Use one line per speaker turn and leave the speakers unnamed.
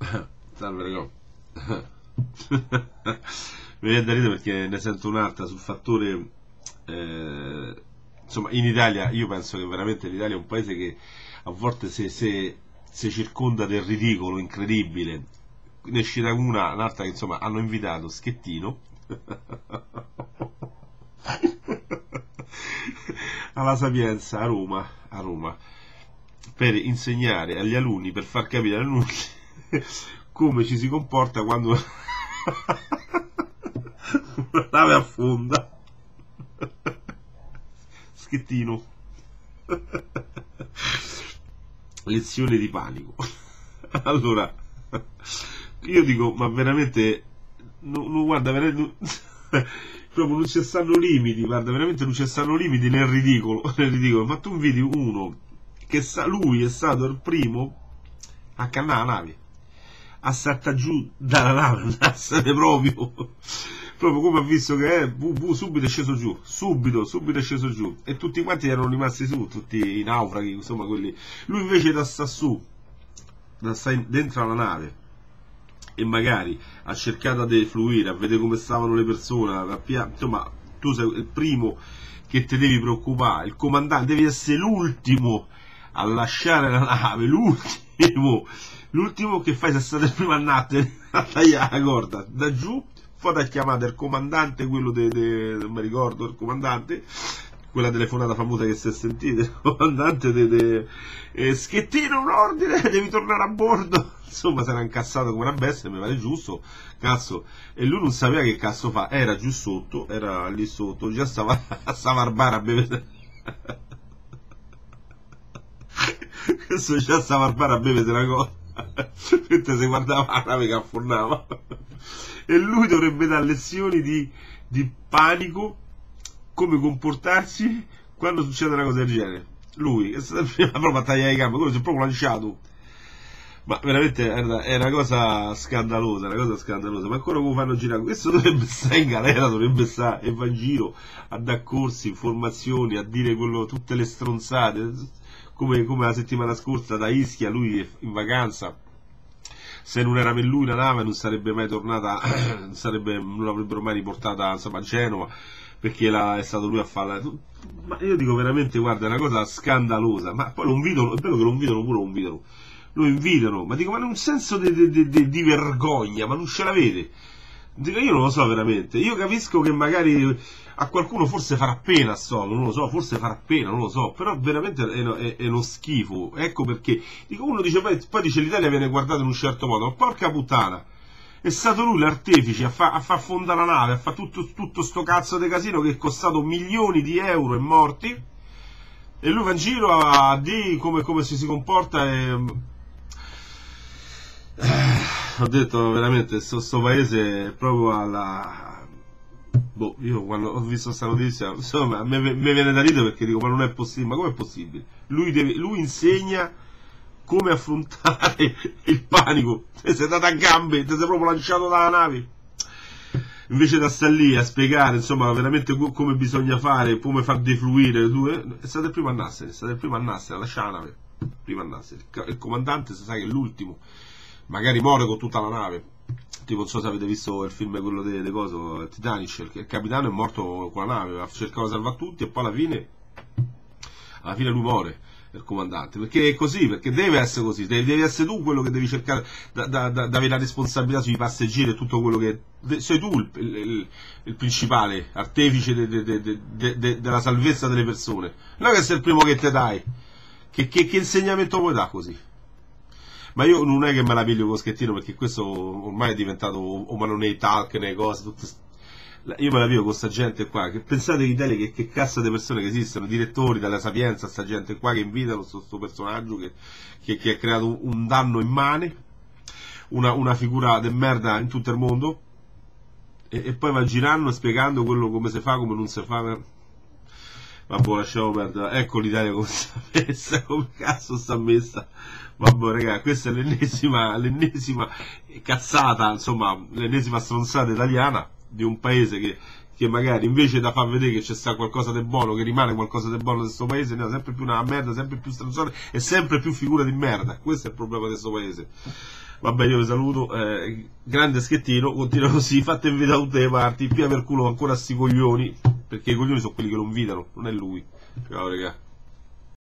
Salve raga. Mi viene da ridere perché ne sento un'altra sul fattore, insomma, in Italia io penso che veramente l'Italia è un paese che a volte se circonda del ridicolo incredibile. Ne uscirà un'altra che insomma hanno invitato Schettino alla Sapienza a Roma per insegnare agli alunni, per far capire agli alunni come ci si comporta quando una nave affonda. Schettino. Lezioni di panico. Allora, io dico, ma veramente, guarda, veramente, proprio non ci stanno limiti, guarda, veramente non ci stanno limiti nel ridicolo, ma tu vedi uno che lui è stato il primo a cannare la nave, a saltare giù dalla nave, andarsene proprio come ha visto che è, subito è sceso giù, subito è sceso giù, e tutti quanti erano rimasti su, tutti i naufraghi, insomma quelli, lui invece da sta su, da sta dentro alla nave, e magari ha cercato di defluire, a vedere come stavano le persone, insomma, tu sei il primo che ti devi preoccupare, il comandante, devi essere l'ultimo a lasciare la nave, l'ultimo che fai se state il primo a tagliare la corda, da giù, poi da chiamare il comandante, quello non mi ricordo, il comandante, quella telefonata famosa che si è sentita, il comandante Schettino, un ordine, devi tornare a bordo. Insomma, si era incazzato come una bestia, mi pare giusto, cazzo, e lui non sapeva che cazzo fa, era giù sotto, era lì sotto, già stava al bar a bere. Questo già stava al bar a bere una cosa, mentre si guardava la nave che affondava, e lui dovrebbe dare lezioni di panico, come comportarsi quando succede una cosa del genere. Lui è stato il primo proprio a tagliare le gambe, quello si è proprio lanciato. Ma veramente è una cosa scandalosa, ma ancora come fanno a girare? Questo dovrebbe stare in galera, dovrebbe stare e va in giro a dar corsi, informazioni, a dire tutte le stronzate, come la settimana scorsa da Ischia, lui in vacanza, se non era per lui la nave non sarebbe mai tornata, non l'avrebbero mai riportata, insomma, a Genova, perché è stato lui a farla. Ma io dico veramente, guarda, è una cosa scandalosa, ma poi lo invitano, è bello che lo invitano, ma dico, ma in un senso di vergogna, ma non ce l'avete? Dico, io non lo so veramente, io capisco che magari a qualcuno forse farà pena non lo so, forse farà pena, non lo so, però veramente è uno schifo, ecco perché, dico, uno dice, poi dice l'Italia viene guardata in un certo modo, ma porca puttana, è stato lui l'artefice a far affondare la nave, a fare tutto sto cazzo di casino che è costato milioni di euro e morti, e lui va in giro a dire come si comporta ho detto veramente sto paese è proprio io quando ho visto questa notizia, insomma, mi viene da ridere perché dico, ma non è possibile, ma com'è possibile? Lui insegna come affrontare il panico, ti sei dato a gambe, ti sei proprio lanciato dalla nave, invece da stare lì a spiegare, insomma, veramente come bisogna fare, come far defluire, è stato il primo a nassere, a lasciare la nave, prima a nassere. Il comandante si sa che è l'ultimo, magari muore con tutta la nave, tipo non so se avete visto il film quello di Titanic, il capitano è morto con la nave, ha cercato di salvare tutti e poi alla fine lui muore, il comandante, perché è così, perché deve essere così, devi essere tu quello che devi cercare di avere la responsabilità sui passeggeri e tutto quello che sei tu il principale artefice della salvezza delle persone, non che sei il primo che te dai, che insegnamento puoi dare così? Ma io non è che me la piglio con Schettino, perché questo ormai è diventato o nei talk, nei cose, io me la vivo con sta gente qua, che pensate in Italia che cazzo di persone che esistono, direttori della Sapienza, sta gente qua che invitano sto personaggio che ha creato un danno immane, una figura de merda in tutto il mondo, e poi va girando e spiegando quello come si fa, come non si fa. Vabbè, lasciamo perdere, ecco l'Italia come sta messa, come cazzo sta messa. Vabbè raga, questa è l'ennesima cazzata, insomma, l'ennesima stronzata italiana di un paese che magari invece da far vedere che c'è sta qualcosa di buono, che rimane qualcosa di buono di questo paese, ne ha sempre più una merda, sempre più stronzate e sempre più figure di merda. Questo è il problema di questo paese. Vabbè, io vi saluto, grande Schettino, continua così, fate invitare tutte le parti, più per culo ancora a sti coglioni, perché i coglioni sono quelli che lo invitano, non è lui. Ciao raga.